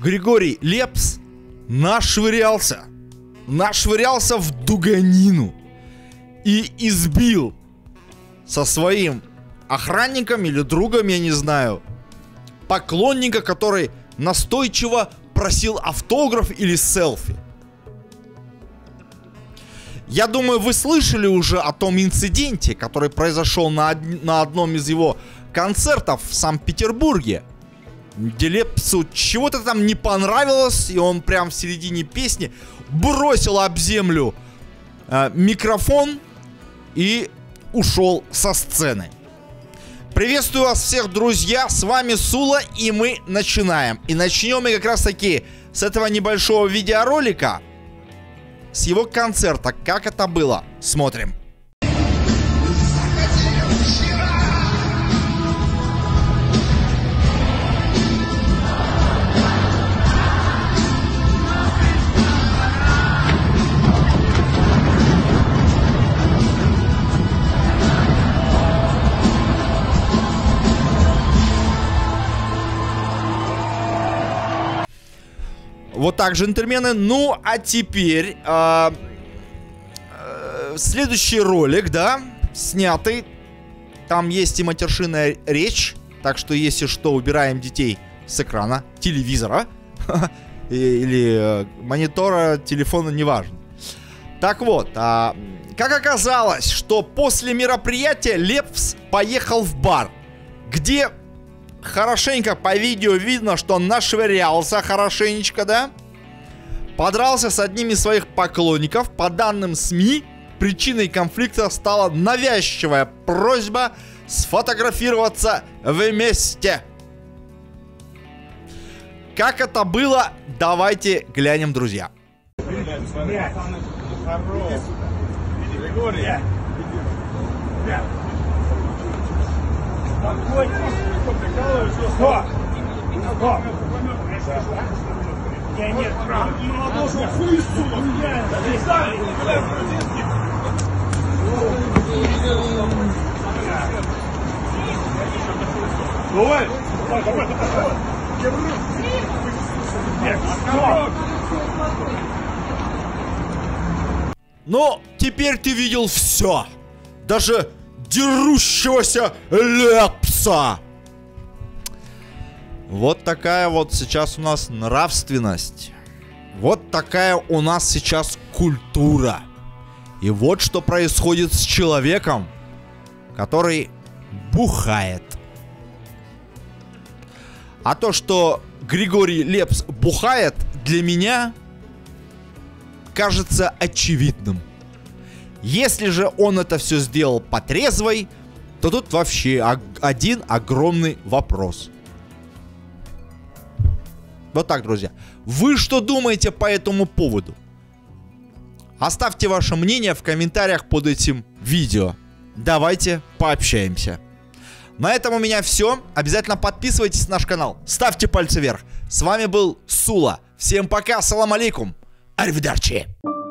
Григорий Лепс нашвырялся в дуганину и избил со своим охранником или другом, я не знаю, поклонника, который настойчиво просил автограф или селфи. Я думаю, вы слышали уже о том инциденте, который произошел на одном из его концертов в Санкт-Петербурге, где Лепсу чего-то там не понравилось, и он прям в середине песни бросил об землю микрофон и ушел со сцены. Приветствую вас всех, друзья, с вами Сула, и мы начинаем. И начнем мы как раз таки с этого небольшого видеоролика, с его концерта. Как это было? Смотрим. Вот так, джентльмены. Ну, а теперь следующий ролик, да, снятый. Там есть и матершинная речь. Так что, если что, убираем детей с экрана телевизора или монитора, телефона, неважно. Так вот, как оказалось, что после мероприятия Лепс поехал в бар, где... Хорошенько по видео видно, что он нашвырялся хорошенечко, да? Подрался с одним из своих поклонников. По данным СМИ, причиной конфликта стала навязчивая просьба сфотографироваться вместе. Как это было, давайте глянем, друзья. Я нет, должен хуйсу. Давай, Но теперь ты видел все. Даже дерущегося Лепса. Вот такая вот сейчас у нас нравственность. Вот такая у нас сейчас культура. И вот что происходит с человеком, который бухает. А то, что Григорий Лепс бухает, для меня кажется очевидным. Если же он это все сделал по трезвой, то тут вообще один огромный вопрос. Вот так, друзья. Вы что думаете по этому поводу? Оставьте ваше мнение в комментариях под этим видео. Давайте пообщаемся. На этом у меня все. Обязательно подписывайтесь на наш канал. Ставьте пальцы вверх. С вами был Сула. Всем пока. Салам алейкум. Арвидерчи.